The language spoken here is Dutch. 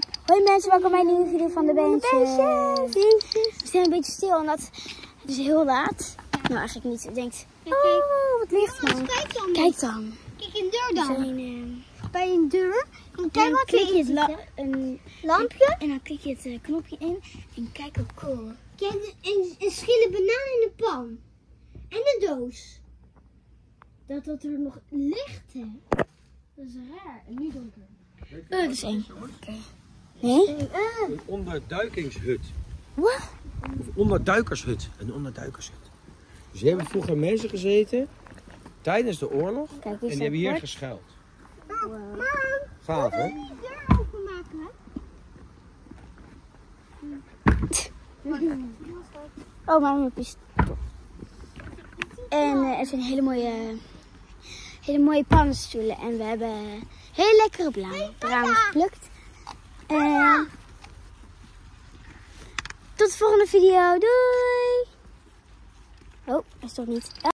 Hoi mensen, welkom bij een nieuwe video van de Beentjes. We zijn een beetje stil omdat het is heel laat. Nou, eigenlijk niet. Je denkt, oh, wat licht man. Kijk dan. Kijk een deur dan. Bij een deur. En kijk wat klik je een lampje. En dan klik je het knopje in. En kijk hoe cool. Kijk, een schille banaan in de pan. En een doos. Dat er nog licht heeft. Dat is raar. En nu donker. Dat is één. Nee? Een onderduikingshut. Wat? Of onderduikershut. Een onderduikershut. Dus hier hebben vroeger mensen gezeten tijdens de oorlog. Kijk, en die hebben hier geschuild. Gaaf, hè? Die deur openmaken. Oh, mama is. En er zijn hele mooie pannenstoelen. En we hebben hele lekkere bramen geplukt. Tot de volgende video. Doei! Oh, dat is toch niet.